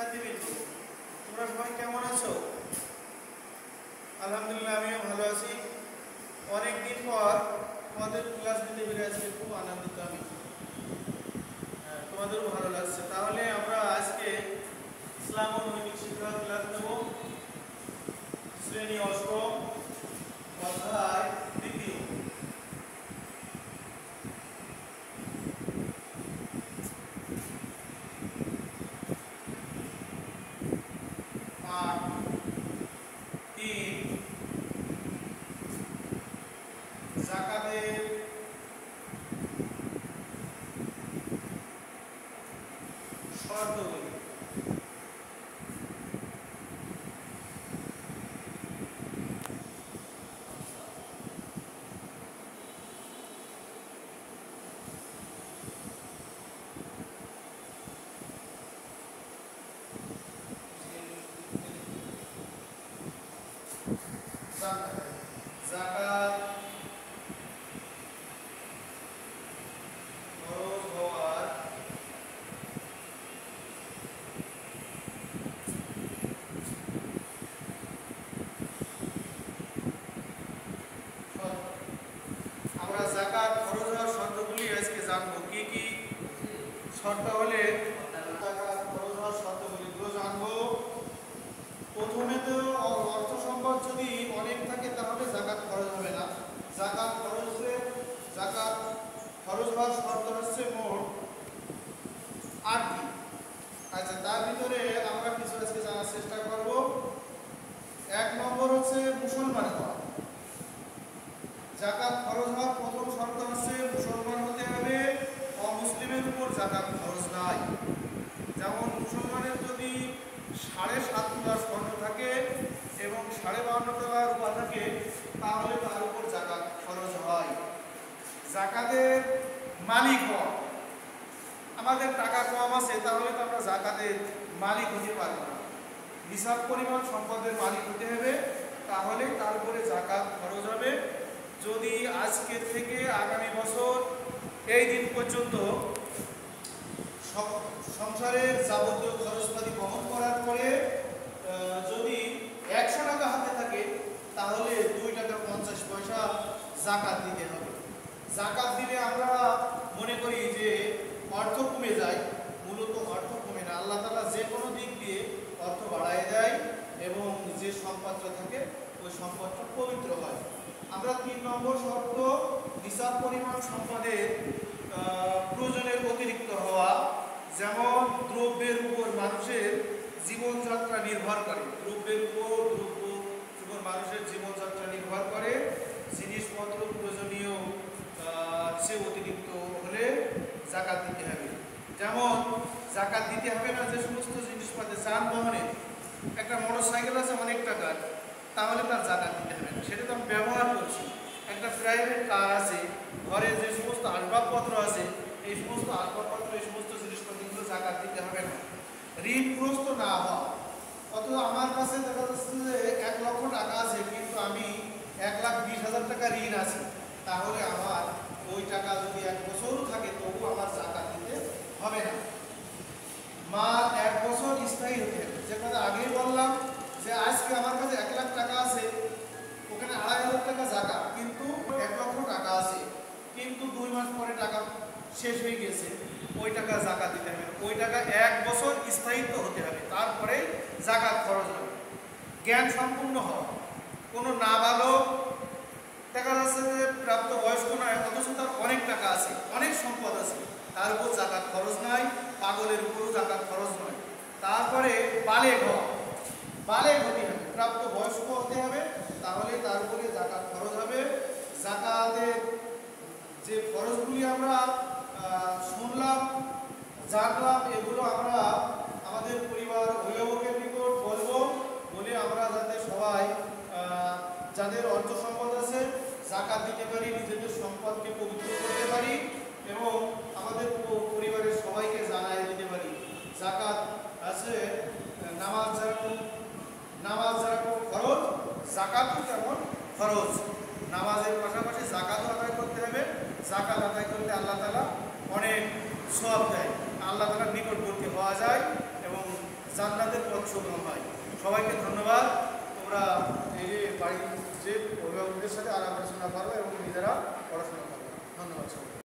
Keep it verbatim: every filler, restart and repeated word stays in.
শিক্ষার্থীবৃন্দ, তোমরা সবাই কেমন আছো? আলহামদুলিল্লাহ, আমিও ভালো আছি। অনেকদিন পর তোমাদের ক্লাস দিতে পেরে আজকে খুব আনন্দিত আমি। তোমাদেরও ভালো লাগছে। তাহলে আমরা আজকে ইসলাম ও নৈতিক শিক্ষা ক্লাস নেব। শ্রেণী অষ্টম, অধ্যায় দ্বিতীয়। জাকাতের শর্তগুলি। জাকাত খরচ হওয়ার আমরা জাকাত খরচ হওয়ার শর্তগুলি আজকে জানবো। কি কি শর্ত হলে জাকাত খরচ হওয়ার শর্তগুলিগুলো জানবো। প্রথমে তো অর্থ সম্পদ যদি অনেক থাকে তাহলে জাকাত খরচ হবে না। জাকাত খরচে জাকাত খরচ হওয়ার শর্ত হচ্ছে মোট আটটি। আচ্ছা, তার ভিতরে আমরা কিছু আজকে জানার চেষ্টা করব। এক নম্বর হচ্ছে মুসলমান হওয়া। জাকাত খরচ হওয়ার প্রথম শর্ত হচ্ছে মুসলমান হতে হবে। অমুসলিমের উপর জাকাত খরচ নাই। যেমন মুসলমানের যদি সাড়ে সাত তোলা স্বর্ণ থাকে এবং সাড়ে বান্ন তোলা রূপা থাকে তাহলে তার উপর জাকাত খরচ হয়। জাকাতের মালিক হওয়া। আমাদের টাকা কম আছে তাহলে তো আমরা জাকাতের মালিক হতে পারবো না। নিসাব পরিমাণ সম্পদের মালিক হতে হবে, তাহলে তার উপরে জাকাত খরচ হবে। যদি আজকে থেকে আগামী বছর এই দিন পর্যন্ত সংসারের যাবতীয় খরচপাতি বহন করার পরে যদি একশো টাকা হাতে থাকে তাহলে দুই টাকা পঞ্চাশ পয়সা জাকাত দিতে হবে। জাকাত দিলে আমরা মনে করি যে অর্থ কমে যায়, মূলত অর্থ কমে না। আল্লাহ তাআলা যে কোনো দিক দিয়ে অর্থ বাড়ায় দেয় এবং যে সম্পদটা থাকে ওই সম্পদটা পবিত্র হয়। আমরা তিন নম্বর শর্ত নিসাব পরিমাণ সম্পদের প্রয়োজনের অতিরিক্ত হওয়া। যেমন দ্রব্যের উপর মানুষের জীবনযাত্রা নির্ভর করে। দ্রব্যের উপর দ্রব্য উপর মানুষের জীবনযাত্রা নির্ভর করে। জিনিসপত্র প্রয়োজনীয় সে অতিরিক্ত হলে জাকাত দিতে হবে। যেমন জাকাত দিতে হবে না যে সমস্ত জিনিসপত্র, যানবাহনে একটা মোটর সাইকেল আছে অনেক টাকার, তাহলে তার জাকাত দিতে হবে না, সেটা তো আমি ব্যবহার করছি। একটা প্রাইভেট কার আছে, ঘরে যে সমস্ত আসবাবপত্র আছে এই সমস্ত আসবাবপত্র এই সমস্ত জিনিসপত্রগুলো জাকাত দিতে হবে না। ঋণগ্রস্ত না হওয়া। অথচ আমার কাছে দেখা যাচ্ছে যে এক লক্ষ টাকা আছে কিন্তু আমি এক লাখ বিশ হাজার টাকা ঋণ আছে, তাহলে আমার ওই টাকা যদি এক বছরও থাকে তবু আমার জাকাত দিতে হবে না। মা এক বছর স্থায়ী হতে হবে। যে কথা আগেই বললাম যে আজকে আমার কাছে এক লাখ টাকা আছে, ওখানে আড়াই হাজার টাকা জাকাত, কিন্তু এক লক্ষ টাকা আছে কিন্তু দুই মাস পরে টাকা শেষ হয়ে গেছে, ওই টাকা জাকাত দিতে হবে। ওই টাকা এক বছর স্থায়িত্ব হতে হবে, তারপরে জাকাত খরচ হবে। জ্ঞান সম্পূর্ণ হওয়া। কোনো নাবালক দেখা যাচ্ছে যে প্রাপ্ত বয়স্ক নয় অথচ তার অনেক টাকা আছে, অনেক সম্পদ আছে, তার উপর জাকাত খরচ নাই। পাগলের উপরও জাকাত খরচ নয়। তারপরে বালেগ হওয়া। বালেগ হতে হবে, প্রাপ্ত বয়স্ক হতে হবে, তাহলে তার উপরে জাকাত খরচ হবে। জাকাতের যে খরচগুলি আমরা শুনলাম জানলাম এগুলো আমরা আমাদের পরিবার অভিভাবকের নিকট বলবো, বলে আমরা যাতে সবাই যাদের অর্থ সম্পদ আছে জাকাত দিতে পারি, নিজেদের সম্পদকে পবিত্র করতে পারি এবং আমাদের পরিবারের সবাইকে জানাই দিতে পারি। জাকাত আছে, নামাজ যেরকম নামাজ যেরকম খরচ, জাকাতও তেমন খরচ। নামাজের পাশাপাশি জাকাতও আদায় করতে হবে। জাকাত আদায় করতে আল্লাহ তাআলা অনেক সওয়াব দেয়, আল্লাহ তাআলার নিকটবর্তী হওয়া যায় এবং জান্নাতের পথ সুগম হয়। সবাইকে ধন্যবাদ। তোমরা এই যে বাড়ির যে অভিভাবকদের সাথে আলাপ আলোচনা করো এবং নিজেরা পড়াশোনা করো। ধন্যবাদ সবাই।